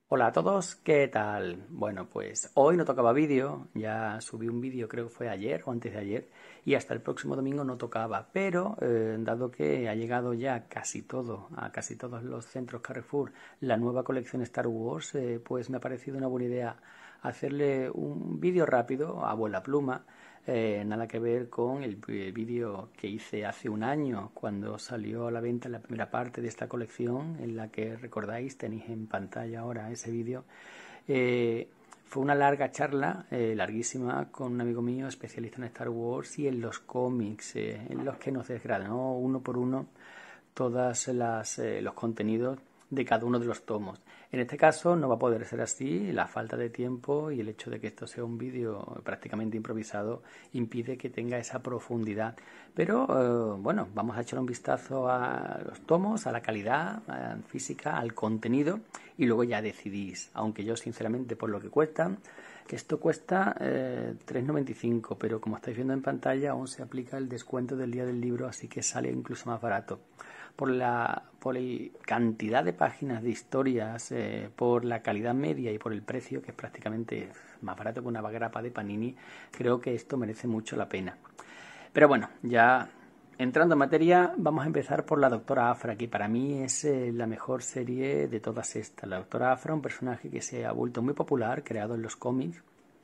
Hola a todos, ¿qué tal? Bueno, pues hoy no tocaba vídeo, ya subí un vídeo, creo que fue ayer o antes de ayer, y hasta el próximo domingo no tocaba, pero dado que ha llegado ya casi todo, a casi todos los centros Carrefour, la nueva colección Star Wars, pues me ha parecido una buena idea hacerle un vídeo rápido a vuela pluma. Nada que ver con el vídeo que hice hace un año cuando salió a la venta la primera parte de esta colección, en la que recordáis, tenéis en pantalla ahora ese vídeo. Fue una larga charla, larguísima, con un amigo mío especialista en Star Wars y en los cómics, en los que nos desgranó uno por uno todos los contenidos de cada uno de los tomos. En este caso no va a poder ser así, la falta de tiempo y el hecho de que esto sea un vídeo prácticamente improvisado impide que tenga esa profundidad. Pero bueno, vamos a echar un vistazo a los tomos, a la calidad física, al contenido y luego ya decidís, aunque yo sinceramente por lo que cuesta, que esto cuesta 3,95, pero como estáis viendo en pantalla aún se aplica el descuento del día del libro, así que sale incluso más barato. Por la cantidad de páginas de historias, por la calidad media y por el precio, que es prácticamente más barato que una grapa de Panini, creo que esto merece mucho la pena. Pero bueno, ya entrando en materia, vamos a empezar por la Doctora Aphra, que para mí es la mejor serie de todas estas. La Doctora Aphra, un personaje que se ha vuelto muy popular, creado en los cómics,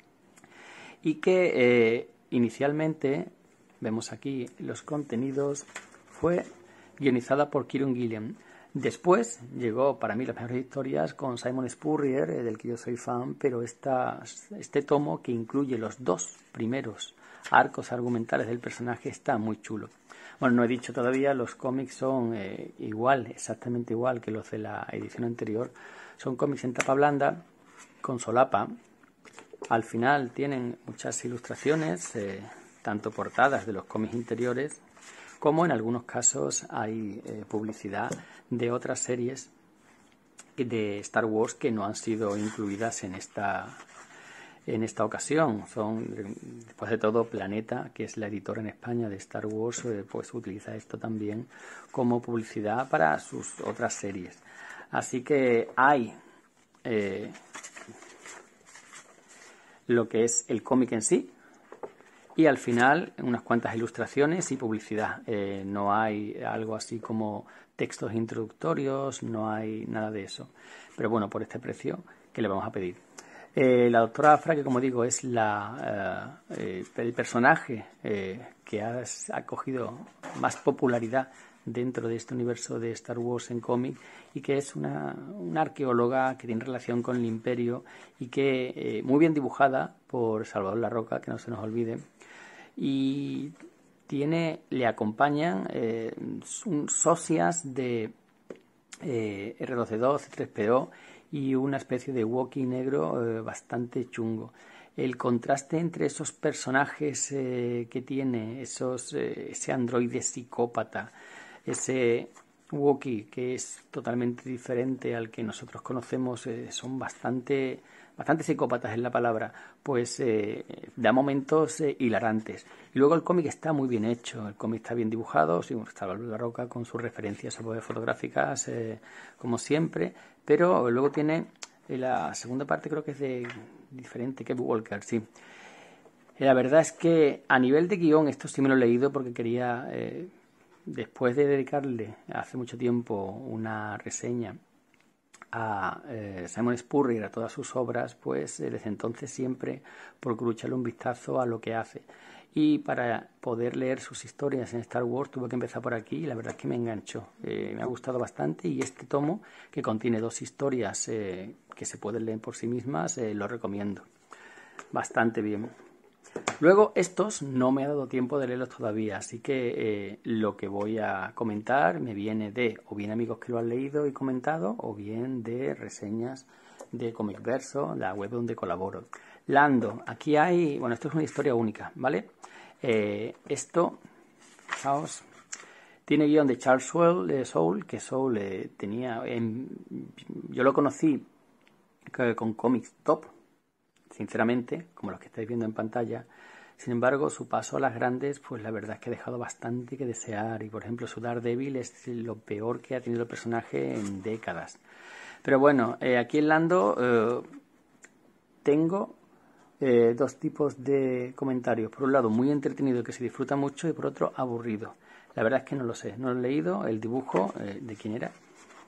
y que inicialmente, vemos aquí los contenidos, fue guionizada por Kieron Gillen. Después llegó para mí las mejores historias con Simon Spurrier, del que yo soy fan, pero este tomo, que incluye los dos primeros arcos argumentales del personaje, está muy chulo. Bueno, no he dicho todavía, los cómics son exactamente igual que los de la edición anterior. Son cómics en tapa blanda, con solapa. Al final tienen muchas ilustraciones, tanto portadas de los cómics interiores, como en algunos casos hay publicidad de otras series de Star Wars que no han sido incluidas en esta ocasión. Después de todo, Planeta, que es la editora en España de Star Wars, pues utiliza esto también como publicidad para sus otras series. Así que hay lo que es el cómic en sí, y al final unas cuantas ilustraciones y publicidad. No hay algo así como textos introductorios, no hay nada de eso. Pero bueno, por este precio, ¿qué le vamos a pedir? La Doctora Aphra, que como digo es el personaje que ha cogido más popularidad dentro de este universo de Star Wars en cómic, y que es una arqueóloga que tiene relación con el Imperio y que muy bien dibujada por Salvador Larroca, que no se nos olvide, y le acompañan socias de R2D2, C3PO y una especie de Wookiee negro bastante chungo. El contraste entre esos personajes que tiene, ese androide psicópata, ese Wookiee que es totalmente diferente al que nosotros conocemos, son bastante psicópatas en la palabra, pues da momentos hilarantes. Y luego el cómic está muy bien hecho, el cómic está bien dibujado, sí, está la Roca con sus referencias fotográficas, como siempre, pero luego tiene la segunda parte, creo que es de diferente, que Walker, sí. La verdad es que a nivel de guión, esto sí me lo he leído porque quería, después de dedicarle hace mucho tiempo una reseña a Simon Spurrier, a todas sus obras, pues desde entonces siempre procuro echarle un vistazo a lo que hace. Y para poder leer sus historias en Star Wars tuve que empezar por aquí, y la verdad es que me enganchó. Me ha gustado bastante, y este tomo, que contiene dos historias que se pueden leer por sí mismas, lo recomiendo. Bastante bien. Luego, estos no me ha dado tiempo de leerlos todavía, así que lo que voy a comentar me viene de o bien amigos que lo han leído y comentado, o bien de reseñas de Comic Verso, la web donde colaboro. Lando, aquí hay, bueno, esto es una historia única, ¿vale? Esto, fijaos, tiene guión de Charles Soule, que Soule yo lo conocí con cómics top, sinceramente, como los que estáis viendo en pantalla. Sin embargo, su paso a las grandes, pues la verdad es que ha dejado bastante que desear. Y por ejemplo, su Daredevil es lo peor que ha tenido el personaje en décadas. Pero bueno, aquí en Lando tengo dos tipos de comentarios. Por un lado, muy entretenido, que se disfruta mucho, y por otro, aburrido. La verdad es que no lo sé, no lo he leído. El dibujo, ¿de quién era?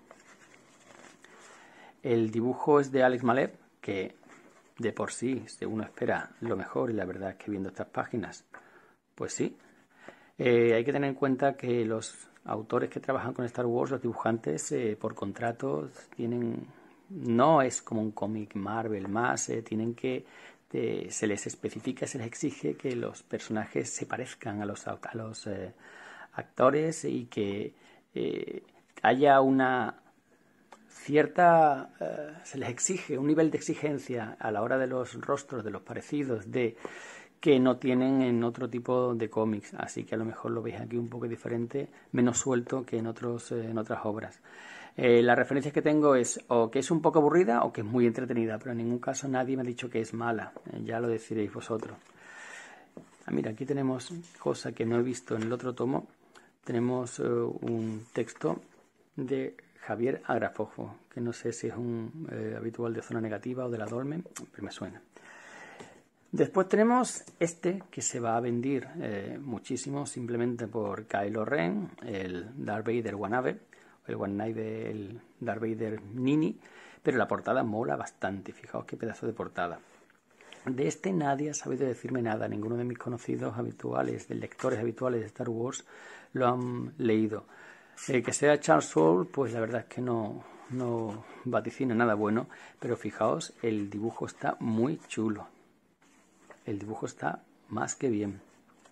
El dibujo es de Alex Malev, que de por sí uno espera lo mejor, y la verdad es que viendo estas páginas, pues sí. Hay que tener en cuenta que los autores que trabajan con Star Wars, los dibujantes, por contrato tienen... No es como un cómic Marvel más, tienen que... se les especifica, se les exige que los personajes se parezcan a los actores, y que haya una cierta... se les exige un nivel de exigencia a la hora de los rostros, de los parecidos, que no tienen en otro tipo de cómics, así que a lo mejor lo veis aquí un poco diferente, menos suelto que en otras obras. La referencia que tengo es o que es un poco aburrida o que es muy entretenida, pero en ningún caso nadie me ha dicho que es mala, ya lo decidiréis vosotros. Mira, aquí tenemos cosa que no he visto en el otro tomo, tenemos un texto de Javier Agrafojo, que no sé si es un habitual de Zona Negativa o de la Dolmen, pero me suena. Después tenemos este, que se va a vender muchísimo simplemente por Kylo Ren, el Darth Vader Wannabe, el Wannabe, el Darth Vader Nini, pero la portada mola bastante, fijaos qué pedazo de portada. De este nadie ha sabido decirme nada, ninguno de mis conocidos habituales, de lectores habituales de Star Wars, lo han leído. Que sea Charles Soule, pues la verdad es que no vaticina nada bueno, pero fijaos, el dibujo está muy chulo. El dibujo está más que bien.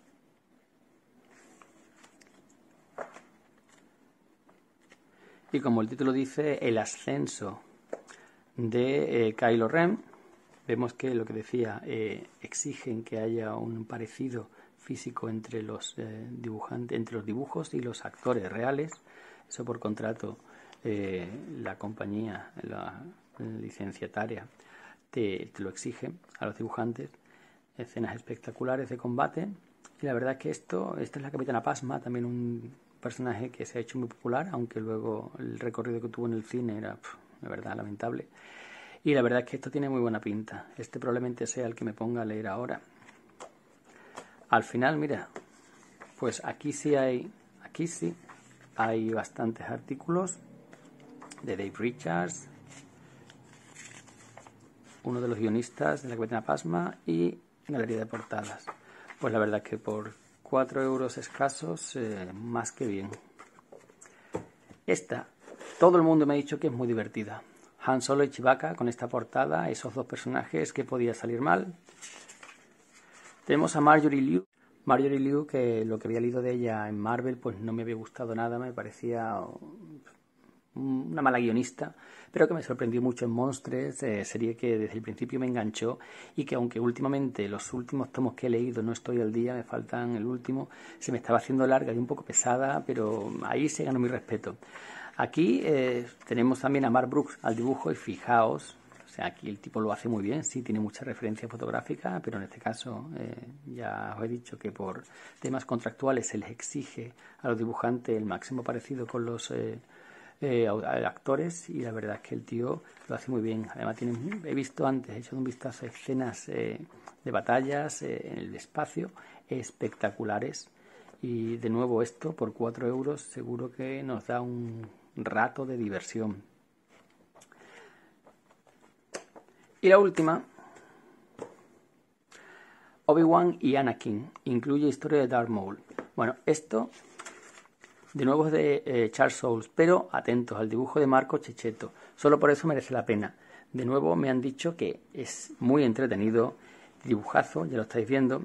Y como el título dice, el ascenso de Kylo Ren, vemos que lo que decía, exigen que haya un parecido físico entre los dibujantes, entre los dibujos y los actores reales. Eso por contrato, la compañía, la licenciataria, te lo exige a los dibujantes. Escenas espectaculares de combate, y la verdad es que esta es la Capitana Phasma, también un personaje que se ha hecho muy popular, aunque luego el recorrido que tuvo en el cine era, de verdad, lamentable. Y la verdad es que esto tiene muy buena pinta. Este probablemente sea el que me ponga a leer ahora. Al final, mira, pues aquí sí hay bastantes artículos de Dave Richards, uno de los guionistas de la Capitana Phasma, y galería de portadas. Pues la verdad es que por 4 euros escasos, más que bien. Esta, todo el mundo me ha dicho que es muy divertida. Han Solo y Chewbacca con esta portada, esos dos personajes, que podía salir mal. Tenemos a Marjorie Liu. Marjorie Liu, que lo que había leído de ella en Marvel, pues no me había gustado nada, me parecía una mala guionista, pero que me sorprendió mucho en Monstres, serie que desde el principio me enganchó, y que aunque últimamente los últimos tomos que he leído no estoy al día, me faltan el último, se me estaba haciendo larga y un poco pesada, pero ahí se ganó mi respeto. Aquí tenemos también a Mark Brooks al dibujo, y fijaos, o sea, aquí el tipo lo hace muy bien, sí, tiene mucha referencia fotográfica, pero en este caso ya os he dicho que por temas contractuales se les exige a los dibujantes el máximo parecido con los actores, y la verdad es que el tío lo hace muy bien. Además he visto antes, he hecho un vistazo a escenas de batallas en el espacio espectaculares, y de nuevo esto por 4 euros seguro que nos da un rato de diversión. Y la última, Obi-Wan y Anakin, incluye historia de Darth Maul. Bueno, esto de nuevo es de Charles Soule, pero atentos al dibujo de Marco Checchetto, solo por eso merece la pena. De nuevo me han dicho que es muy entretenido, dibujazo, ya lo estáis viendo.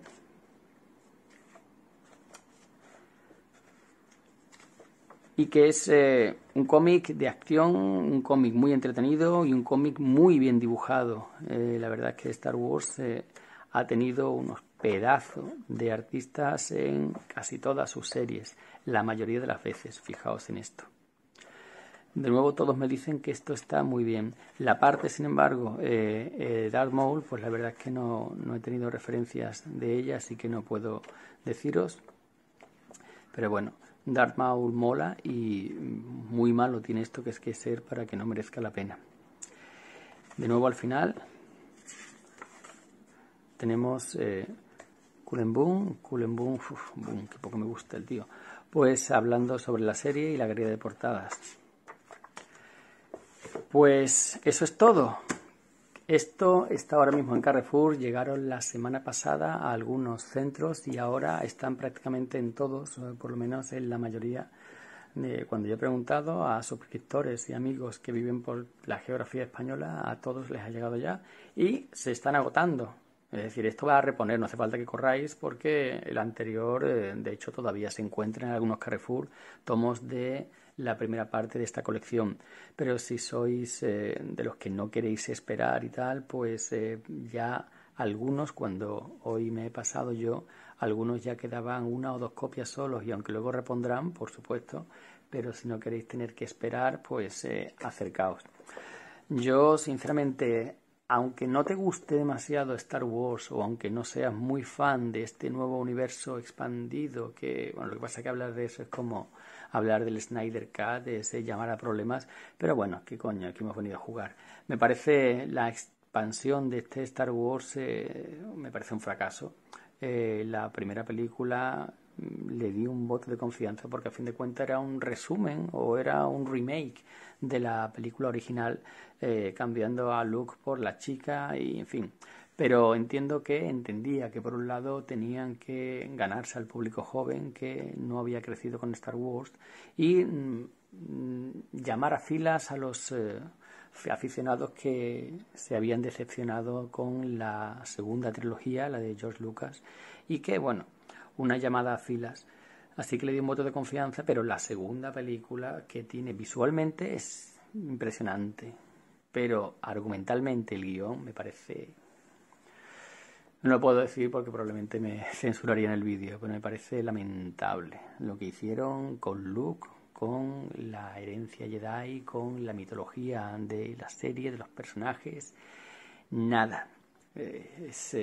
Y que es un cómic de acción, un cómic muy entretenido y un cómic muy bien dibujado. La verdad es que Star Wars ha tenido unos pedazos de artistas en casi todas sus series, la mayoría de las veces, fijaos en esto. De nuevo todos me dicen que esto está muy bien. La parte, sin embargo, Darth Maul, pues la verdad es que no he tenido referencias de ella, así que no puedo deciros. Pero bueno, Darth Maul mola, y muy malo tiene esto que ser para que no merezca la pena. De nuevo al final tenemos Cullen Bunn, que poco me gusta el tío, pues hablando sobre la serie y la galería de portadas. Pues eso es todo. Esto está ahora mismo en Carrefour, llegaron la semana pasada a algunos centros y ahora están prácticamente en todos, por lo menos en la mayoría. Cuando yo he preguntado a suscriptores y amigos que viven por la geografía española, a todos les ha llegado ya y se están agotando. Es decir, esto va a reponer, no hace falta que corráis porque el anterior, de hecho, todavía se encuentra en algunos Carrefour tomos de la primera parte de esta colección. Pero si sois de los que no queréis esperar y tal, pues ya algunos, cuando hoy me he pasado yo, algunos ya quedaban 1 o 2 copias solos y aunque luego repondrán, por supuesto, pero si no queréis tener que esperar, pues acercaos. Yo, sinceramente, aunque no te guste demasiado Star Wars o aunque no seas muy fan de este nuevo universo expandido, que, bueno, lo que pasa es que hablar de eso es como hablar del Snyder Cut, es llamar a problemas, pero bueno, qué coño, aquí hemos venido a jugar. Me parece la expansión de este Star Wars, me parece un fracaso. La primera película le di un voto de confianza porque a fin de cuentas era un resumen o era un remake de la película original, cambiando a Luke por la chica y en fin. Pero entendía que por un lado tenían que ganarse al público joven que no había crecido con Star Wars y llamar a filas a los aficionados que se habían decepcionado con la segunda trilogía, la de George Lucas, y que, bueno, una llamada a filas. Así que le di un voto de confianza, pero la segunda película que tiene visualmente es impresionante, pero argumentalmente el guión me parece... No lo puedo decir porque probablemente me censuraría en el vídeo, pero me parece lamentable lo que hicieron con Luke, con la herencia Jedi, con la mitología de la serie, de los personajes. Nada. Es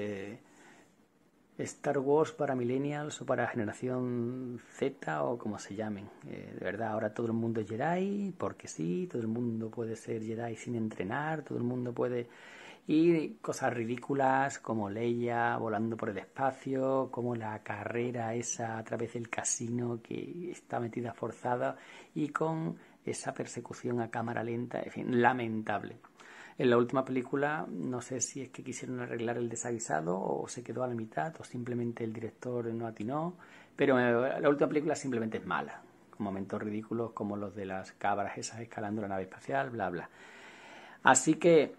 Star Wars para millennials o para generación Z o como se llamen. De verdad, ahora todo el mundo es Jedi porque sí, todo el mundo puede ser Jedi sin entrenar, todo el mundo puede... Y cosas ridículas como Leia volando por el espacio, como la carrera esa a través del casino que está metida forzada y con esa persecución a cámara lenta, en fin, lamentable. En la última película no sé si es que quisieron arreglar el desaguisado o se quedó a la mitad o simplemente el director no atinó, pero la última película simplemente es mala, con momentos ridículos como los de las cabras esas escalando la nave espacial, bla bla. Así que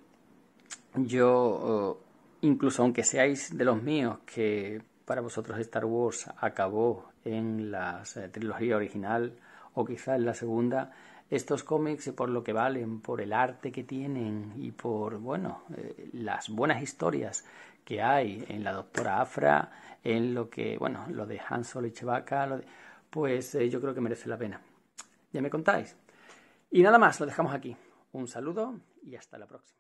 yo, incluso aunque seáis de los míos, que para vosotros Star Wars acabó en la trilogía original o quizá en la segunda, estos cómics, por lo que valen, por el arte que tienen y por, bueno, las buenas historias que hay en la Doctora Aphra, en lo que, bueno, lo de Han Solo y Chewbacca, pues yo creo que merece la pena. ¿Ya me contáis? Y nada más, lo dejamos aquí. Un saludo y hasta la próxima.